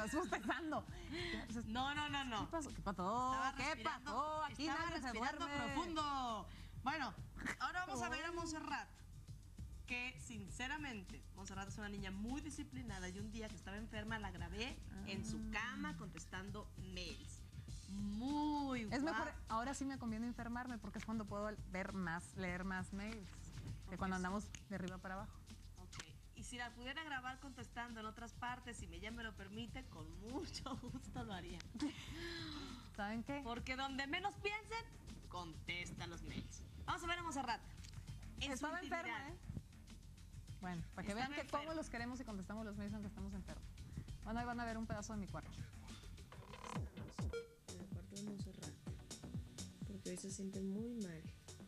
estás bostezando. No. ¿Qué pasó? ¿Qué pasó? ¿Qué pasó? Aquí estaba nadie se respirando duerme. profundo. Bueno, ahora vamos a ver a Montserrat. Que sinceramente, Montserrat es una niña muy disciplinada y un día que estaba enferma la grabé en su cama contestando mails. Muy Es guapa. mejor, ahora sí me conviene enfermarme porque es cuando puedo leer más mails que cuando andamos de arriba para abajo. Ok, y si la pudiera grabar contestando en otras partes, si ella me lo permite, con mucho gusto lo haría. ¿Saben qué? Porque donde menos piensen, contesta los mails. Vamos a ver a Montserrat. Estaba enferma, ¿eh? Bueno, para que vean que cómo los queremos y contestamos los mails aunque estamos enfermos. Bueno, ahí van a ver un pedazo de mi cuarto. Estamos en el cuarto de Montserrat, porque hoy se siente muy mal.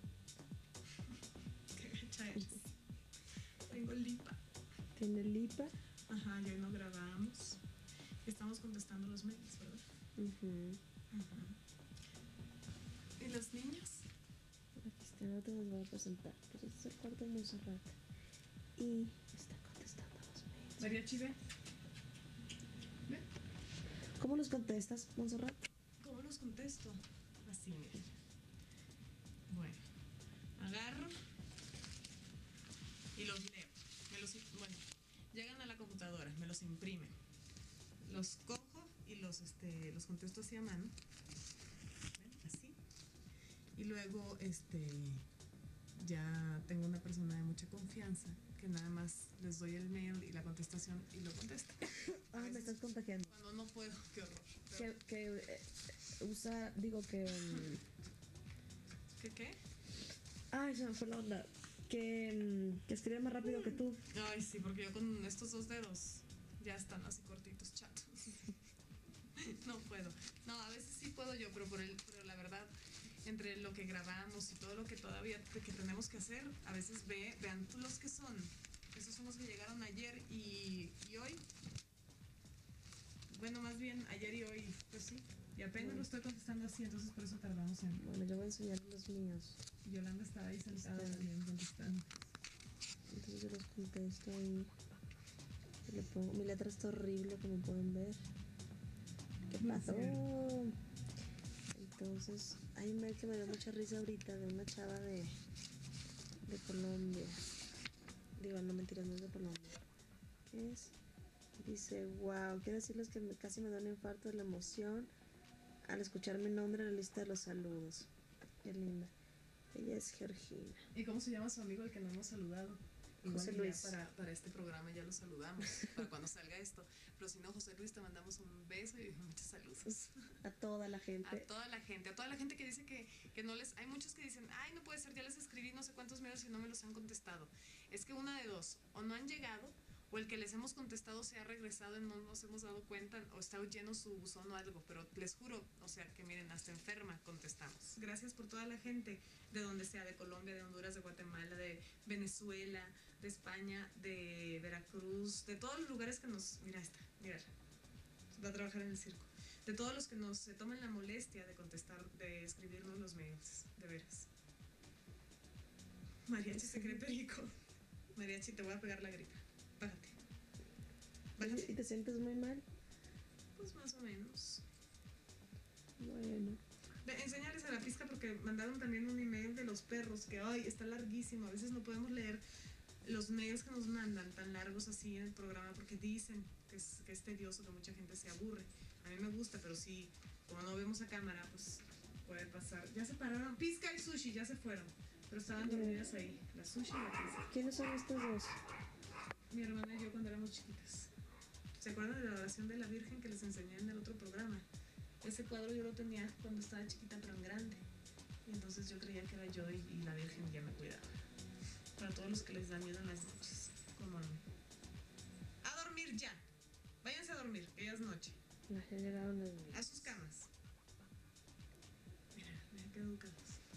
Qué gacha eres. Tengo lipa. ¿Tiene lipa? Ajá, ya no grabamos. Estamos contestando los mails, ¿verdad? ¿Y los niños? Aquí está, ahora te los voy a presentar. Pues este es el cuarto de Montserrat. Y está contestando los mails. Mariachi, ve. ¿Ve? ¿Cómo los contestas, Montserrat? ¿Cómo los contesto? Así, mira. Bueno, agarro y los leo. Bueno, llegan a la computadora, me los imprimen. Los cojo y los contesto así a mano. ¿Ven? Así. Y luego, ya tengo una persona de mucha confianza que nada más les doy el mail y la contestación y lo contesta. Me estás contagiando. Cuando no puedo, qué horror. ¿Qué? Ay, se me fue la onda. Que escribe más rápido que tú. Ay, sí, porque yo con estos 2 dedos ya están así cortitos, chatos. No puedo. No, a veces sí puedo yo, pero la verdad, entre lo que grabamos y todo lo que todavía que tenemos que hacer, a veces vean tú los que son. Esos son los que llegaron ayer y hoy. Bueno, más bien ayer y hoy, pues sí. Y apenas lo estoy contestando así, entonces por eso tardamos en... Bueno, yo voy a enseñar los míos. Yolanda estaba ahí sentada también contestando. Entonces yo los contesto y le pongo... Mi letra está horrible, como pueden ver. ¿Qué pasó? Entonces, hay un mail que me dio mucha risa ahorita de una chava de Colombia. Digo, no, mentiras, no es de Colombia. ¿Qué es? Dice, wow, quiero decirles que casi me da un infarto de la emoción al escuchar mi nombre en la lista de los saludos. Qué linda. Ella es Georgina. ¿Y cómo se llama su amigo el que no hemos saludado? José Luis. Para este programa ya lo saludamos, para cuando salga esto. Pero si no, José Luis, te mandamos un beso y muchos saludos. A toda la gente. A toda la gente que dice que no les... Hay muchos que dicen, ay, no puede ser, ya les escribí no sé cuántos mails y no me los han contestado. Es que una de dos, o no han llegado, o el que les hemos contestado se ha regresado y no nos hemos dado cuenta, o está lleno su buzón o algo, pero les juro, o sea, que miren, hasta enferma contestamos. Gracias por toda la gente, de donde sea, de Colombia, de Honduras, de Guatemala, de Venezuela, de España, de Veracruz, de todos los lugares que nos... Mira, va a trabajar en el circo. De todos los que nos se toman la molestia de contestar, de escribirnos los mails, de veras. Mariachi se cree perico. Mariachi, te voy a pegar la gripa. Bájate. ¿Y te sientes muy mal? Pues más o menos. Bueno. Enseñarles a la pizca porque mandaron también un email de los perros que ay, está larguísimo. A veces no podemos leer los mails que nos mandan tan largos así en el programa porque dicen que es tedioso, que mucha gente se aburre. A mí me gusta, pero sí, como no vemos a cámara, pues puede pasar. Ya se pararon. Pizca y Sushi ya se fueron, pero estaban dormidas ahí. La Sushi y la Pizca. ¿Quiénes son estos dos? Mi hermana y yo cuando éramos chiquitas. ¿Se acuerdan de la oración de la Virgen que les enseñé en el otro programa? Ese cuadro yo lo tenía cuando estaba chiquita, pero en grande. Y entonces yo creía que era yo y la Virgen ya me cuidaba. Para todos los que les da miedo en las noches, como a mí. ¡A dormir ya! Váyanse a dormir, que ya es noche. Ya llegaron los míos. A sus camas. Mira qué educados.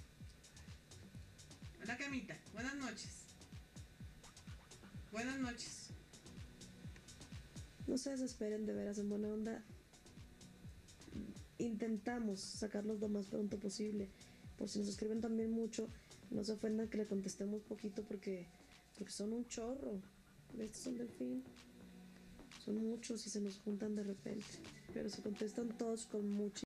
A la camita. Buenas noches. Buenas noches. No se desesperen, de veras, en buena onda. Intentamos sacarlos lo más pronto posible. Por si nos escriben también mucho, no se ofendan que le contestemos poquito porque son un chorro. Estos son delfín. Son muchos y se nos juntan de repente, pero se contestan todos con mucho